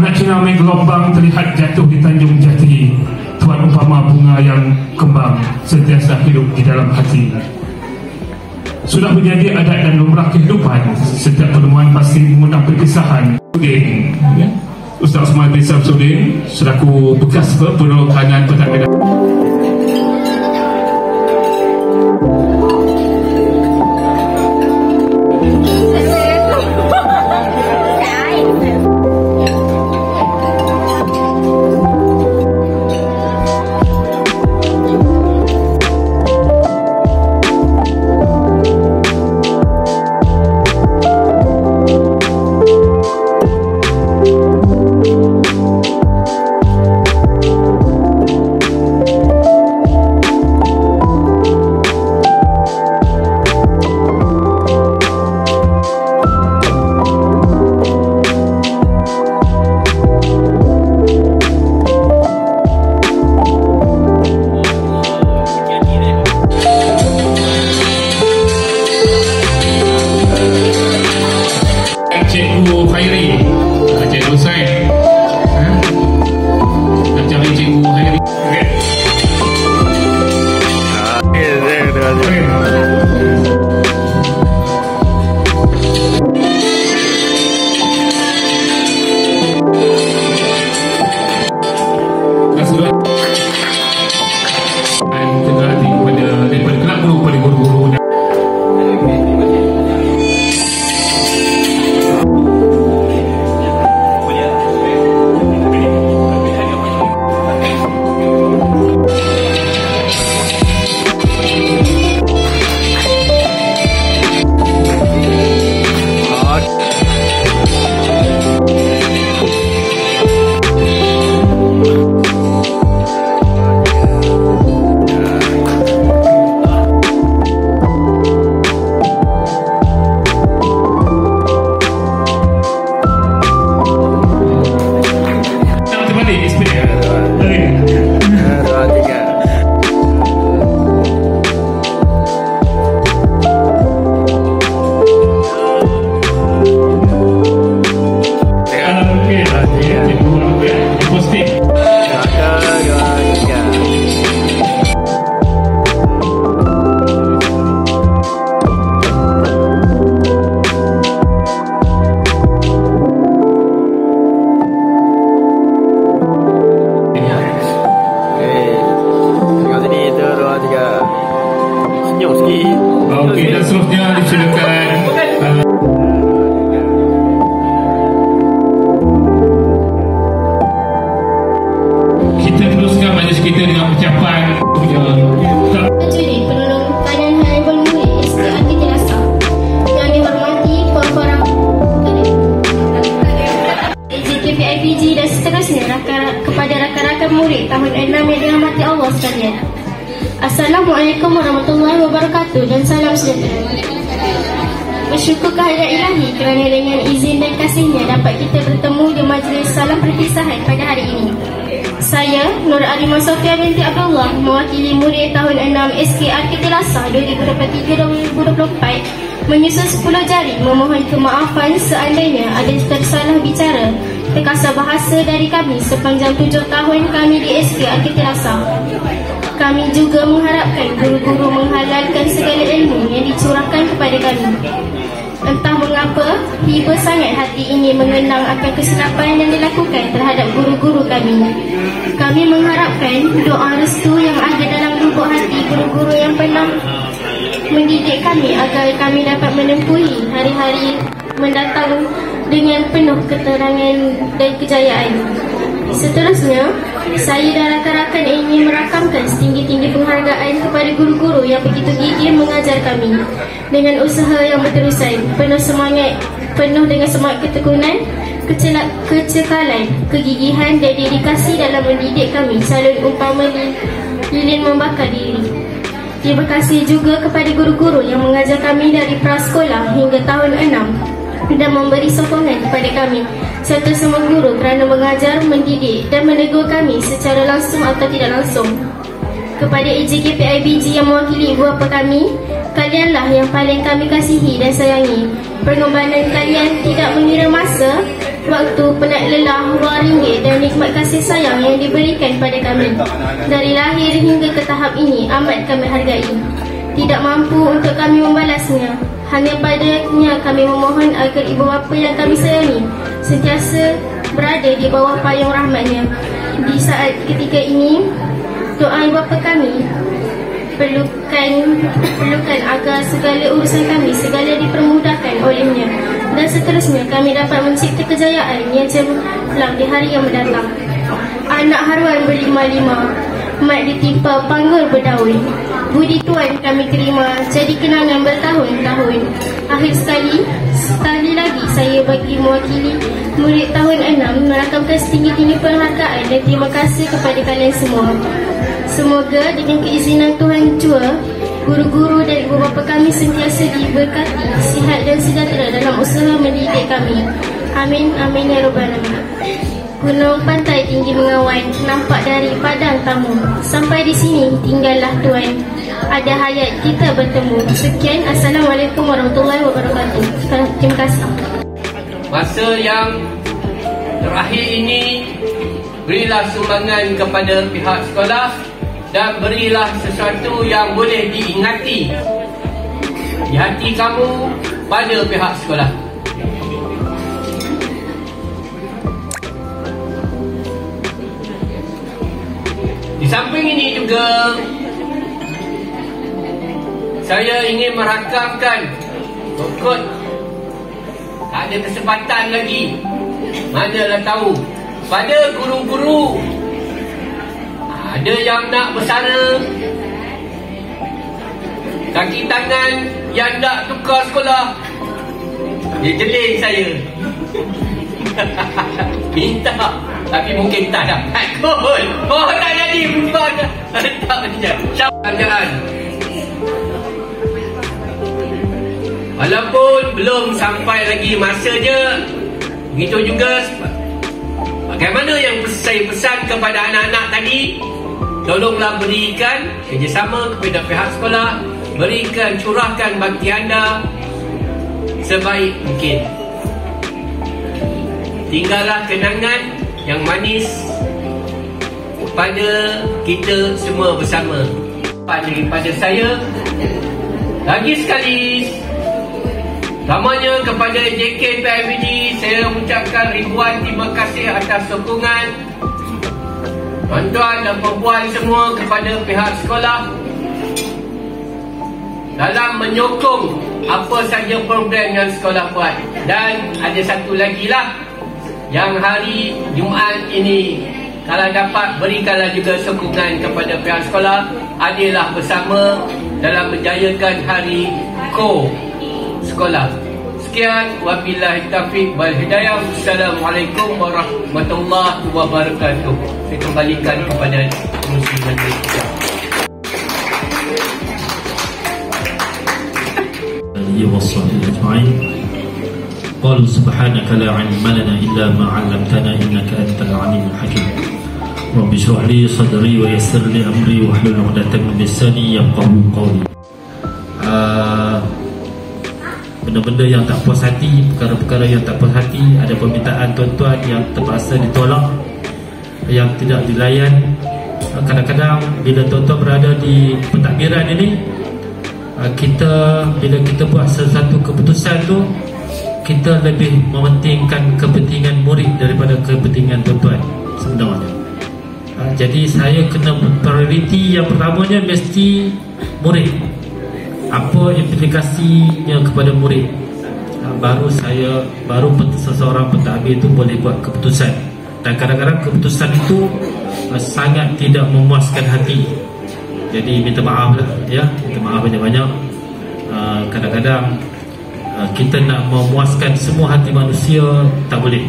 Anak tsunami gelombang terlihat jatuh di Tanjung Jati. Tuan umpama bunga yang kembang sentiasa hidup di dalam hati. Sudah menjadi adat dan lumrah kehidupan, setiap pertemuan pasti mengundang perpisahan. Ustaz Osman bin Samsudin selaku bekas penolongan Pentadbiran. Okey, dan seterusnya disilakan. Kita teruskan majlis kita dengan ucapan Jadi penolongan Haibul Murid SKAT Terasa yang dihormati para EJKPIPG dan seterusnya kepada rakan-rakan murid tahun 6 yang dirahmati Allah sekalian. Assalamualaikum warahmatullahi wabarakatuh dan salam sejahtera. Bersyukur kehadirat ilahi kerana dengan izin dan kasihnya dapat kita bertemu di majlis salam perpisahan pada hari ini. Saya, Nur Alimah Sofia binti Abdullah, mewakili murid tahun 6 SKAT Terasa 2023-2024 menyusun 10 jari memohon kemaafan seandainya ada tersalah bicara, terkasar bahasa dari kami sepanjang 7 tahun kami di SKAT Terasa. Kami juga mengharapkan guru-guru menghalalkan segala ilmu yang dicurahkan kepada kami. Entah mengapa, tiba sangat hati ini mengenang akan kesilapan yang dilakukan terhadap guru-guru kami. Kami mengharapkan doa restu yang ada dalam lubuk hati guru-guru yang pernah mendidik kami agar kami dapat menempuhi hari-hari mendatang dengan penuh keterangan dan kejayaan. Seterusnya, saya dan rakan-rakan ingin merakamkan setinggi-tinggi penghargaan kepada guru-guru yang begitu gigih mengajar kami dengan usaha yang berterusan, penuh dengan semangat ketekunan, kecekalan, kegigihan dan dedikasi dalam mendidik kami calon umpama lilin membakar diri. Terima kasih juga kepada guru-guru yang mengajar kami dari prasekolah hingga tahun 6 dan memberi sokongan kepada kami serta semua guru kerana mengajar, mendidik dan menegur kami secara langsung atau tidak langsung. Kepada EJKPIPG yang mewakili ibu bapa kami, kalianlah yang paling kami kasihi dan sayangi. Pengorbanan kalian tidak mengira masa, waktu, penat lelah, yang diberikan pada kami. Dari lahir hingga ke tahap ini amat kami hargai. Tidak mampu untuk kami membalasnya. Hanya padanya kami memohon agar ibu bapa yang kami sayangi sentiasa berada di bawah payung rahmatnya. Di saat ketika ini, doa ibu bapa kami perlukan agar segala urusan kami segala dipermudahkan olehnya, dan seterusnya kami dapat mencipta kejayaan yang cemerlang di hari yang mendatang. Anak haruan berlima-lima, mat ditimpa panggul berdaun. Budi tuan kami terima jadi kenangan bertahun-tahun. Akhir sekali lagi saya bagi mewakili murid tahun 6 merakamkan setinggi-tinggi penghargaan dan terima kasih kepada kalian semua. Semoga dengan keizinan Tuhan Jua, guru-guru dan ibu bapa kami sentiasa diberkati, sihat dan sejahtera dalam usaha mendidik kami. Amin, amin ya rabbal alamin. Gunung pantai tinggi mengawan, nampak dari padang tamu. Sampai di sini tinggallah Tuan, ada hayat kita bertemu. Sekian, Assalamualaikum warahmatullahi wabarakatuh. Terima kasih. Masa yang terakhir ini, berilah sumbangan kepada pihak sekolah dan berilah sesuatu yang boleh diingati di hati kamu pada pihak sekolah. Di samping ini juga, saya ingin merakamkan, kot tak ada kesempatan lagi, manalah tahu, pada guru-guru ada yang nak bersara, kaki tangan yang nak tukar sekolah, dia jeling saya. Minta, tapi mungkin tak dapat kot. Oh, tak jadi berubah. Tak macam syawaan. Walaupun belum sampai lagi masanya, begitu juga bagaimana yang saya pesan kepada anak-anak tadi, tolonglah berikan kerjasama kepada pihak sekolah, berikan, curahkan bakti anda sebaik mungkin. Tinggallah kenangan yang manis pada kita semua bersama. Daripada saya, lagi sekali, namanya kepada JKPIBD, saya mengucapkan ribuan terima kasih atas sokongan tuan-tuan dan puan semua kepada pihak sekolah dalam menyokong apa saja program yang sekolah buat. Dan ada satu lagi lah, yang hari Jumaat ini, kalau dapat berikanlah juga sokongan kepada pihak sekolah, adillah bersama dalam menjayakan hari sekolah. Sekian, wabillahi taufiq wal hidayah. Assalamualaikum warahmatullahi wabarakatuh. Saya kembalikan kepada Pengerusi Majlis. Wassalatu ajma'in. Qalu subhanaka la ilma lana illa ma 'allamtana innaka antal alimul hakim. Rabbi shrah li sadri wa yassir li amri wahlul 'uqdatam min lisani yafqahu qawli. Benda-benda yang tak puas hati, perkara-perkara yang tak puas hati, ada permintaan tuan-tuan yang terpaksa ditolak, yang tidak dilayan. Kadang-kadang bila tuan-tuan berada di pentadbiran ini, bila kita buat sesuatu keputusan tu, kita lebih mementingkan kepentingan murid daripada kepentingan tuan-tuan sebenarnya. Jadi saya kena prioriti yang pertamanya mesti murid. Apa implikasinya kepada murid, baru seseorang pentadbir itu boleh buat keputusan. Dan kadang-kadang keputusan itu sangat tidak memuaskan hati. Jadi minta maaf lah, ya, minta maaf banyak-banyak. Kadang-kadang kita nak memuaskan semua hati manusia, tak boleh.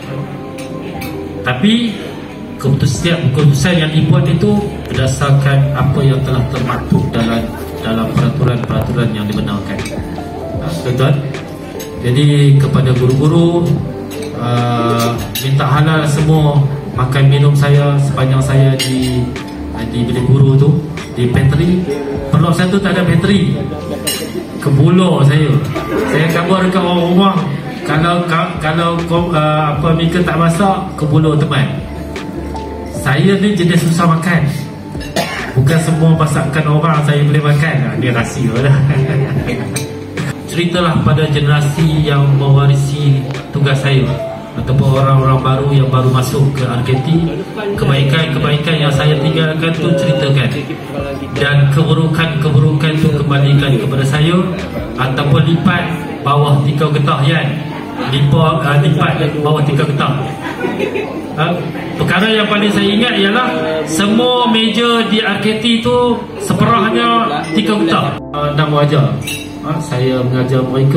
Tapi setiap keputusan yang dibuat itu berdasarkan apa yang telah termaktub dalam peraturan-peraturan yang dibenarkan. Tuan-tuan, jadi kepada guru-guru, minta halal semua makan minum saya sepanjang saya di bilik guru tu, di pantry. Perlu satu tak ada pantry, kebulo saya kabar dekat orang rumah, kalau Mika tak masak, kebulo teman. Saya ni jenis susah makan. Bukan semua masakan orang saya boleh makan. Ini rahsia lah. Ceritalah pada generasi yang mewarisi tugas saya, ataupun orang-orang baru yang baru masuk ke RKT, kebaikan-kebaikan yang saya tinggalkan tu ceritakan, dan keburukan-keburukan tu kembalikan kepada saya, ataupun lipat bawah 3 getah kan, lipat bawah 3 getah. Perkara yang paling saya ingat ialah semua meja di RKT tu seperahnya 3 getah. Nama ajar, saya mengajar mereka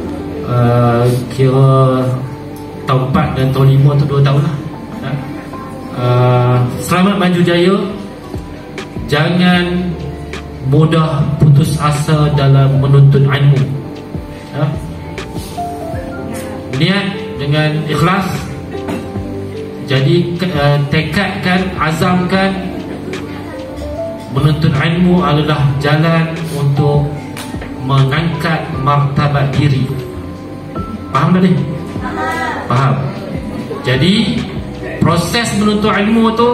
kira tahun 4 dan tahun 5 tu 2 tahun lah. Selamat maju jaya. Jangan mudah putus asa dalam menuntut ilmu. Niat dengan ikhlas. Jadi tekadkan, azamkan menuntut ilmu adalah jalan untuk mengangkat martabat diri. Faham tak ni? Faham. Jadi proses menuntut ilmu tu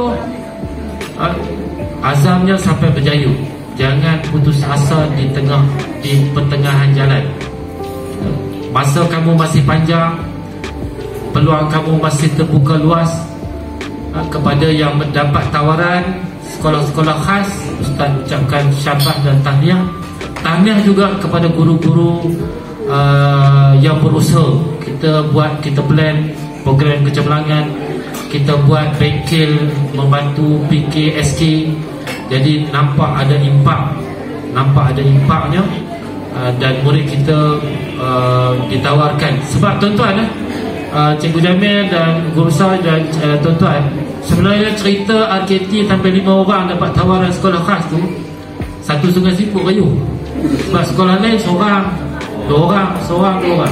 azamnya sampai berjaya. Jangan putus asa di pertengahan jalan. Masa kamu masih panjang, peluang kamu masih terbuka luas. Kepada yang mendapat tawaran sekolah-sekolah khas, Ustaz ucapkan syabas dan tahniah. Tahniah juga kepada guru-guru yang berusaha. Kita plan program kecemerlangan, kita buat bengkel membantu PKSK. Jadi nampak ada impaknya, dan murid kita ditawarkan. Sebab tuan-tuan, Cikgu Jamil dan Guru Sal dan tuan-tuan, sebenarnya cerita RKT sampai 5 orang dapat tawaran sekolah khas tu satu Sungai Siput kayu. Sebab sekolah lain seorang, 2 orang, seorang, 2 orang.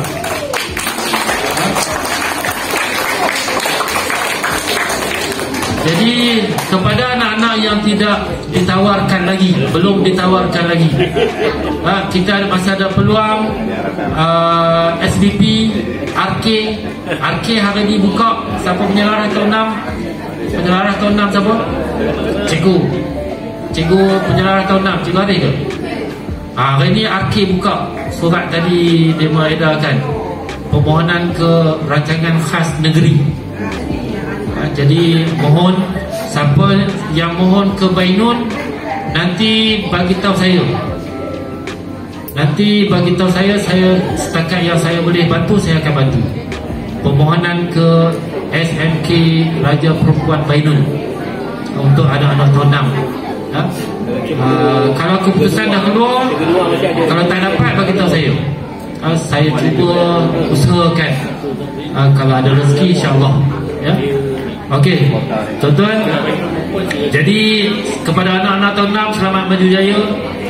Jadi kepada anak-anak yang tidak ditawarkan lagi, belum ditawarkan lagi, kita masih ada peluang. SBP, RK hari ni buka. Siapa penyelarah tahun 6? Penyelarah tahun 6 siapa? Cikgu penyelarah tahun 6. Cikgu ada ke? Hari ni RK buka. Surat tadi dia mengedarkan permohonan ke rancangan khas negeri. Jadi mohon, siapa yang mohon ke Bainun, nanti bagi tahu saya. Saya setakat yang saya boleh bantu, saya akan bantu. Permohonan ke SMK Raja Perempuan Bainun untuk anak-anak tahun 6. Kalau keputusan dah keluar, kalau tak dapat bagi tahu saya. Saya cuba usahakan. Kalau ada rezeki, insya-Allah. Ya. Okey, tuan-tuan. Jadi kepada anak-anak tahun 6, selamat maju jaya.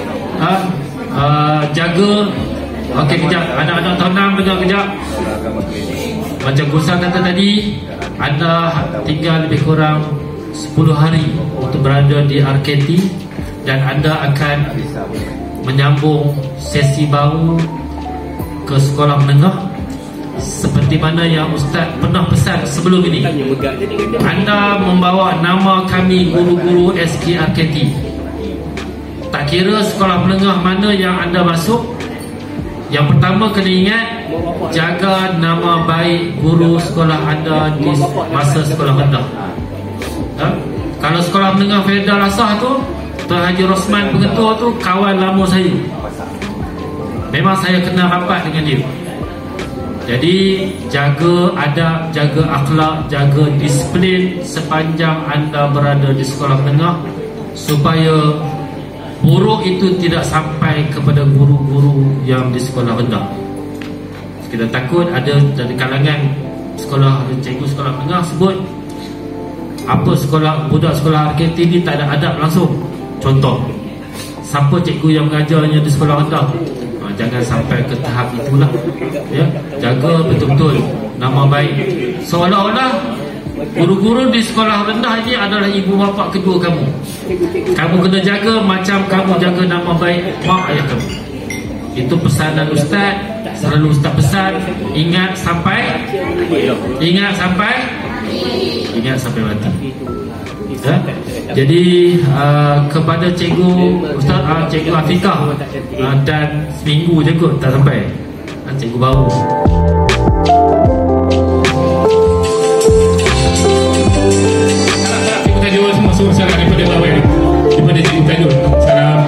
Jaga. Okey, kejap. Anak-anak tahun 6 dengar kejap. Macam Gusa kata tadi, anda tinggal lebih kurang 10 hari untuk berada di RKT, dan anda akan menyambung sesi baru ke sekolah menengah. Seperti mana yang Ustaz pernah pesan sebelum ini, anda membawa nama kami guru-guru SK RKT. Tak kira sekolah menengah mana yang anda masuk, yang pertama kena ingat, jaga nama baik guru sekolah anda di masa sekolah rendah. Kalau sekolah menengah Fedal Asah tu, Tuan Haji Rosman pengetua tu kawan lama saya. Memang saya kenal rapat dengan dia. Jadi jaga adab, jaga akhlak, jaga disiplin sepanjang anda berada di sekolah menengah, supaya buruk itu tidak sampai kepada guru-guru yang di sekolah rendah. Kita takut ada dari kalangan sekolah cikgu sekolah menengah sebut apa sekolah budak sekolah RKT ni tak ada adab langsung. Contoh, siapa cikgu yang mengajarnya di sekolah rendah? Jangan sampai ke tahap itulah. Ya, jaga betul-betul nama baik. Seolah-olah guru-guru di sekolah rendah ini adalah ibu bapa kedua kamu. Kamu kena jaga macam kamu jaga nama baik mak ayah kamu. Itu pesanan Ustaz. Selalu Ustaz pesan, ingat sampai ingat sampai mati. Ya? Jadi kepada cikgu Ustaz, cikgu Afiqah, dan seminggu je kot tak sampai, cikgu baru. Cikgu Tajul semua suruh salam daripada bawah ni, daripada Cikgu Tajul. Salam.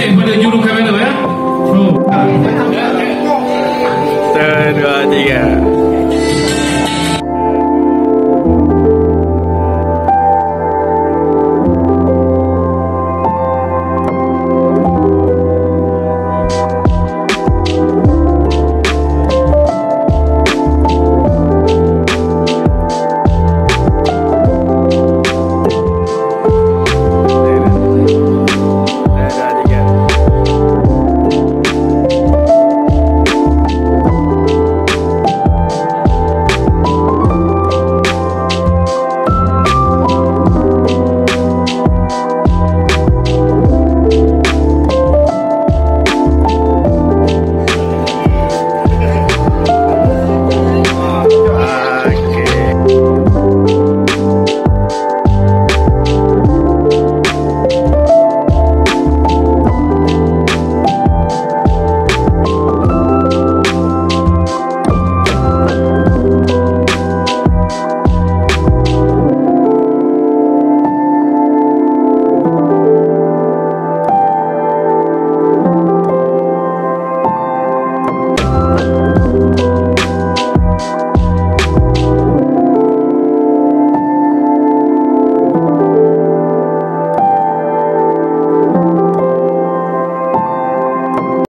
Satu, dua, tiga.